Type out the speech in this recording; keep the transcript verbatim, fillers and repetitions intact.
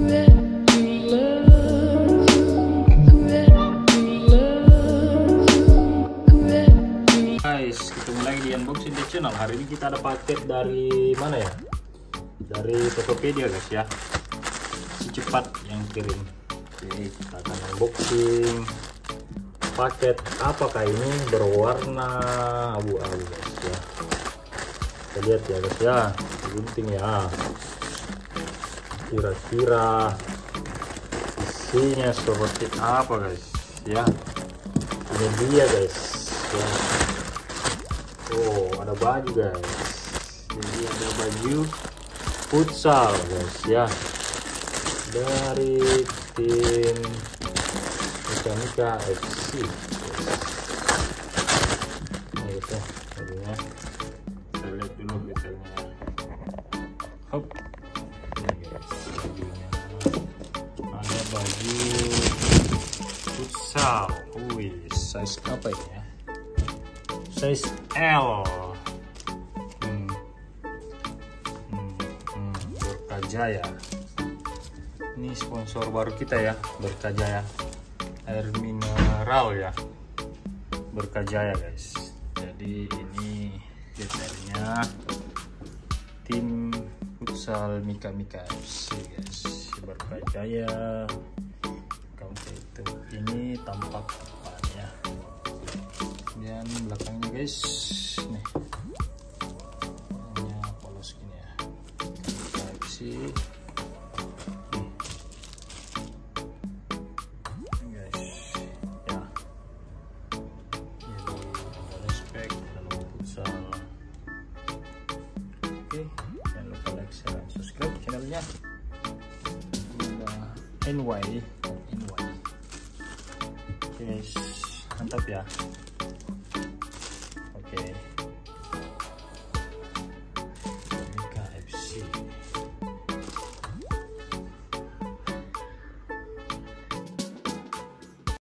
Guys, ketemu lagi di Unboxing The Channel. Hari ini kita ada paket dari mana ya? Dari Tokopedia guys ya. Si cepat yang kirim. Oke, kita akan unboxing paket. Apakah ini berwarna abu-abu guys ya? Kita lihat ya guys ya. Gunting ya. Kira-kira isinya seperti apa guys ya? Ini dia guys ya. Oh, ada baju guys. Jadi ada baju futsal guys ya, dari tim Mika-Mika F C. Nah itu bajunya. Kita lihat dulu detailnya. Hop. Ini guys bajunya. Ada baju futsal. Wih, size apa ini ya? Size L. Hmm. Hmm. Hmm. Berkajaya. Ini sponsor baru kita ya, Berkajaya. Air mineral ya, Berkajaya guys. Jadi ini detailnya tim futsal Mika-Mika F C guys. Berkajaya. Kamu itu. Ini tampak depannya. Dan belakangnya guys, nih hanya polos gini ya. Type C. Nih guys, ya. Jadi ada respect dan logo futsal. Oke, jangan lupa like, share, dan subscribe channelnya. Ada N Y, N Y. Oke guys, mantap ya.